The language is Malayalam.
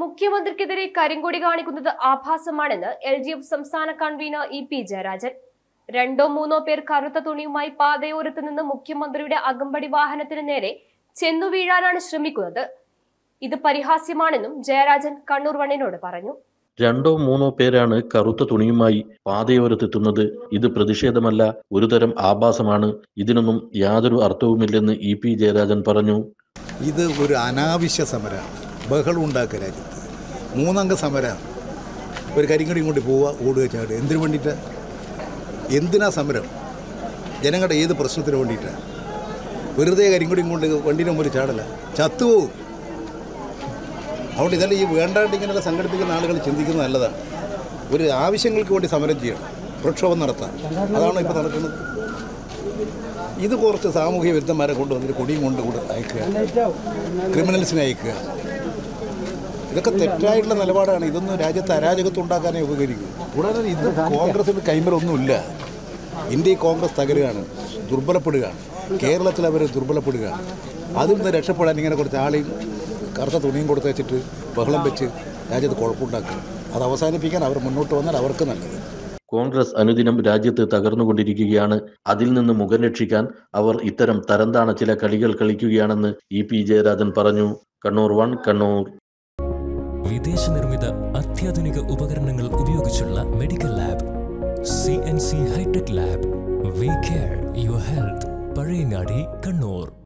മുഖ്യമന്ത്രിക്കെതിരെ കരിങ്കൊടി കാണിക്കുന്നത് ആഭാസമാണെന്ന് LDF സംസ്ഥാന കൺവീനർ EP ജയരാജൻ. രണ്ടോ മൂന്നോ പേർ കറുത്ത തുണിയുമായി പാതയോരത്ത് നിന്ന് മുഖ്യമന്ത്രിയുടെ അകമ്പടി വാഹനത്തിന് നേരെ ചെന്നു വീഴാനാണ് ശ്രമിക്കുന്നത്. ഇത് പരിഹാസ്യമാണെന്നും ജയരാജൻ കണ്ണൂർ വണ്ണിനോട് പറഞ്ഞു. രണ്ടോ മൂന്നോ പേരാണ് കറുത്ത തുണിയുമായി പാതയോരത്തെത്തുന്നത്. ഇത് പ്രതിഷേധമല്ല, ഒരുതരം ആഭാസമാണ്. ഇതിനൊന്നും യാതൊരു അർത്ഥവുമില്ലെന്ന് EP ജയരാജൻ പറഞ്ഞു. ഇത് ഒരു അനാവശ്യ സമരമാണ്, ബഹളം ഉണ്ടാക്കുക രാജ്യത്ത്. മൂന്നംഗ സമരമാണ്. ഒരു കരിങ്കടി കൊണ്ട് പോവുക, ഓടുക, ചാടുക. എന്തിനു വേണ്ടിയിട്ടാണ്? എന്തിനാ സമരം? ജനങ്ങളുടെ ഏത് പ്രശ്നത്തിന് വേണ്ടിയിട്ടാണ്? വെറുതെ കരിങ്കടിയും കൊണ്ട് വണ്ടിയുടെ മുമ്പിൽ ചാടല, ചത്തുപോകും. അതുകൊണ്ട് ഇതെല്ലാം ഈ വേണ്ടാണ്ട് ഇങ്ങനെയുള്ള സംഘടിപ്പിക്കുന്ന ആളുകൾ ചിന്തിക്കുന്നത് നല്ലതാണ്. ഒരു ആവശ്യങ്ങൾക്ക് വേണ്ടി സമരം ചെയ്യണം, പ്രക്ഷോഭം നടത്താം. അതാണോ ഇപ്പോൾ നടക്കുന്നത്? ഇത് കുറച്ച് സാമൂഹ്യ വിരുദ്ധന്മാരെ കൊണ്ടുവന്നിട്ട് കൊടിയും കൊണ്ട് അയക്കുക, ക്രിമിനൽസിനെ അയക്കുക. ഇതൊക്കെ തെറ്റായിട്ടുള്ള നിലപാടാണ്. ഇതൊന്നും രാജ്യത്ത് അരാജകത്വം ഉണ്ടാക്കാനേ ഉപകരിക്കും. കൂടാതെ ഇത് കോൺഗ്രസിന് കൈമരൊന്നുമില്ല. ഇന്ത്യയിൽ കോൺഗ്രസ് തകരുകയാണ്, ദുർബലപ്പെടുകയാണ്. കേരളത്തിൽ അവർ ദുർബലപ്പെടുകയാണ്. അതിൽ നിന്ന് രക്ഷപ്പെടാൻ ഇങ്ങനെ കുറച്ച് ആളെയും കറുത്ത തുണിയും കൊടുത്ത് വെച്ചിട്ട് ബഹളം വെച്ച് രാജ്യത്ത് കുഴപ്പമുണ്ടാക്കുക. അത് അവസാനിപ്പിക്കാൻ അവർ മുന്നോട്ട് വന്നാൽ അവർക്ക് നല്ലത്. കോൺഗ്രസ് അനുദിനം രാജ്യത്ത് തകർന്നുകൊണ്ടിരിക്കുകയാണ്. അതിൽ നിന്ന് മുഖം രക്ഷിക്കാൻ അവർ ഇത്തരം തരംതാണ ചില കളികൾ കളിക്കുകയാണെന്ന് EP ജയരാജൻ പറഞ്ഞു. കണ്ണൂർ 1 കണ്ണൂർ. വിദേശ നിർമ്മിത അത്യാധുനിക ഉപകരണങ്ങൾ ഉപയോഗിച്ചുള്ള medical lab CNC hi tech lab. We care your health. Pazhayangadi, Kannur.